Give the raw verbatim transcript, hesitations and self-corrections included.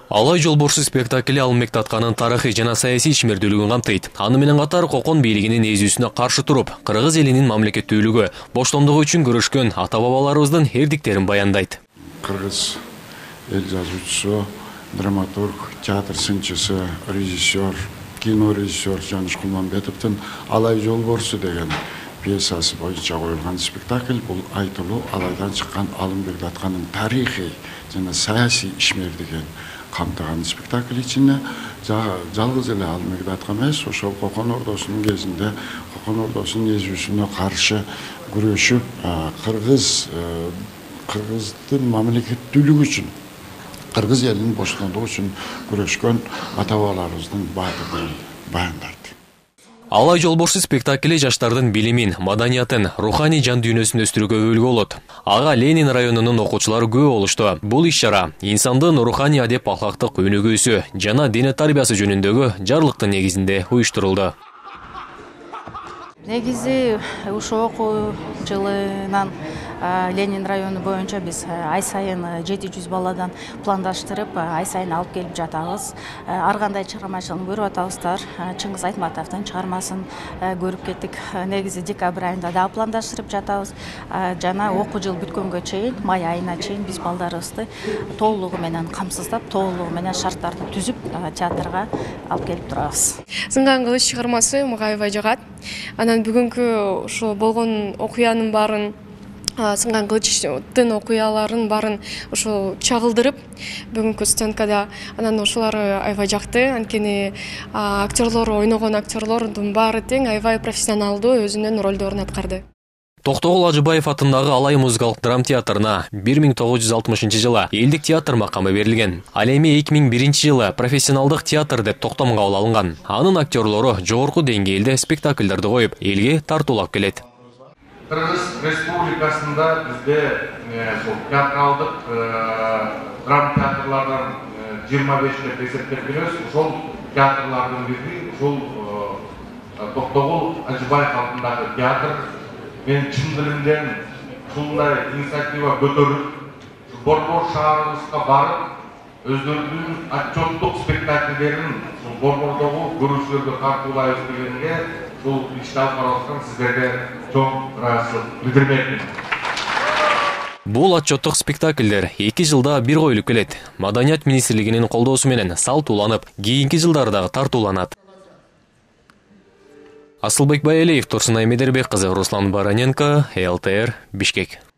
Алай жолборсу спектакли алынмек татканын тарыхый жана саясий ишмердүүлүгүн камтыйт. Аны менен катар кокон бийлигинин эзүүсүнө каршы туруп, кыргыз элинин мамлекеттүүлүгү, боштомдугу үчүн күрөшкөн ата-бабаларыбыздын эрдиктерин баяндайт. Кыргыз эл жазуучусу, драматург, театр сынчысы, режиссер, кино режиссер Жаныш Кулманбетовдун Алай жолборсу деген пьесасы боюнча коюлган спектакль. Бул айтылуу Алайдан чыккан Алымбек Датканын тарыхый жана саясий ишмердигин камтыган спектакль ичинде жалгыз эле Алымбек Даткан эмес, ошол Кокон Ордосунун кезинде Кокон Ордосунун эзүүсүнө каршы күрөшүп, кыргыз кыргыздын мамлекеттүүлүгү үчүн, кыргыз элинин боштондугу үчүн күрөшкөн ата-бабаларыбыздын баатырын баяндайт. Алай жолборсу спектакли жаштардын билимин, маданиятын, руханий жан дүйнөсүн өстүрүүгө өбөлгө болот. Ага Ленин районунун окуучулары көп болушту. Бул иш-чара инсандын руханий адеп ахлактык өнүгүүсү жана дине тарбиясы жөнүндөгү жарлыктын негизинде уюштурулду. Негизи ушул окуу жылынан Ленин району боюнча биз ай сайын жети жүз баладан пландаштырып, ай сайын алып келип жатабыз. Ар кандай чыгармачылыгын көрүп атабыздар. Чыңгыз Айтматовдун чыгармасын көрүп кеттик. Негизи декабрь айында да пландаштырып жатабыз. Жана окуу жыл бүткөнгө чейин, май айына чейин биз балдарыбызды толугу менен камсыздап, толугу менен шарттарды түзүп театрга алып келип турабыз. Сынган кылыч чыгармасы мага аябай жагат. Анан бүгүнкү ошо болгон окуянын баарын, Сынган кылычтын окуяларын баарын ошо чагылдырып, бүгүнкү сценкада анан ошолор аябай жакты. Анткени актерлор, ойногон актерлордун баары тең аябай профессионалдуу өзүнүн ролдорун аткарды. Токтогул Ажыбаев атындагы Алай музыкалык драма театрына бир миң тогуз жүз алтымышынчы жылы элдик театр макамы берилген. Ал эми эки миң биринчи жылы профессионалдык театр деп токтомго кабыл алынган. Анын актерлору жогорку деңгээлде спектакльдерди коюп, элге тартуулап келет. Кыргыз Республикасында бизде театралдык драма театрлардан жыйырма беш деп эсептеп келебиз. Ошол театрлардын бири ушул Токтогул Ажыбаев атындагы театр. Мен чын дилимден ушундай инициатива көтөрүп, борбор шаарыбызга барып, өздөрүнүн отчеттук спектакльдерин борбордогу көрүүчүлөргө тартуулайбыз дегенге бул ишти алып бараткан сиздерге чоң ыраазычылык билдирмекмин. Бул отчеттук спектакльдер эки жылда бир коюлуп келет. Маданият министрлигинин колдоосу менен салтууланып, кийинки жылдары дагы тартууланат. Асылбек Байалиев, Турсунай Медербек кызы, Руслан Бараненко, эл тэ эр, Бишкек.